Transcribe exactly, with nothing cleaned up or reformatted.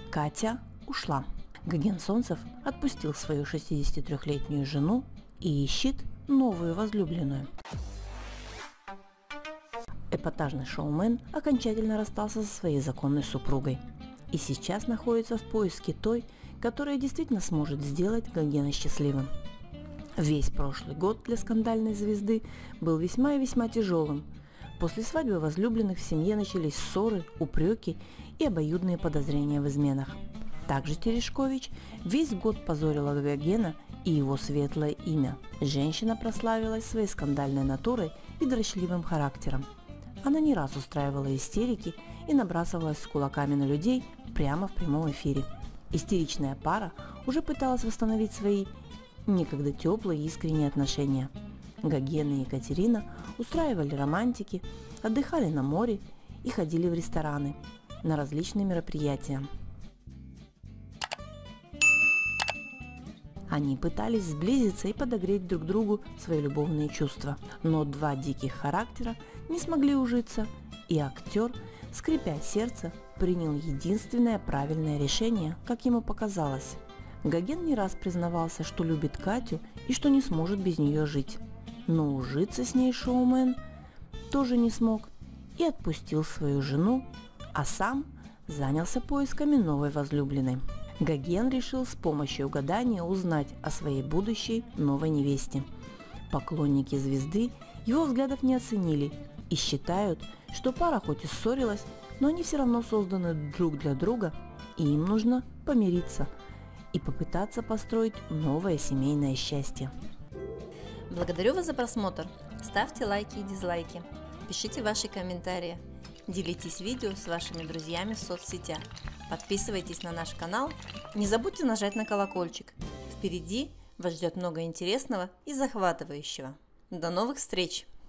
Катя ушла. Гоген Солнцев отпустил свою шестидесятитрёхлетнюю жену и ищет новую возлюбленную. Эпатажный шоумен окончательно расстался со своей законной супругой и сейчас находится в поиске той, которая действительно сможет сделать Гогена счастливым. Весь прошлый год для скандальной звезды был весьма и весьма тяжелым. После свадьбы возлюбленных в семье начались ссоры, упреки и обоюдные подозрения в изменах. Также Терешкович весь год позорила Гогена и его светлое имя. Женщина прославилась своей скандальной натурой и дрочливым характером. Она не раз устраивала истерики и набрасывалась с кулаками на людей прямо в прямом эфире. Истеричная пара уже пыталась восстановить свои некогда теплые и искренние отношения. Гоген и Екатерина устраивали романтики, отдыхали на море и ходили в рестораны, на различные мероприятия. Они пытались сблизиться и подогреть друг другу свои любовные чувства, но два диких характера не смогли ужиться, и актер, скрипя сердце, принял единственное правильное решение, как ему показалось. Гоген не раз признавался, что любит Катю и что не сможет без нее жить, но ужиться с ней шоумен тоже не смог и отпустил свою жену, а сам занялся поисками новой возлюбленной. Гоген решил с помощью гадания узнать о своей будущей новой невесте. Поклонники звезды его взглядов не оценили и считают, что пара хоть и ссорилась, но они все равно созданы друг для друга, и им нужно помириться и попытаться построить новое семейное счастье. Благодарю вас за просмотр. Ставьте лайки и дизлайки. Пишите ваши комментарии. Делитесь видео с вашими друзьями в соцсетях. Подписывайтесь на наш канал. Не забудьте нажать на колокольчик. Впереди вас ждет много интересного и захватывающего. До новых встреч!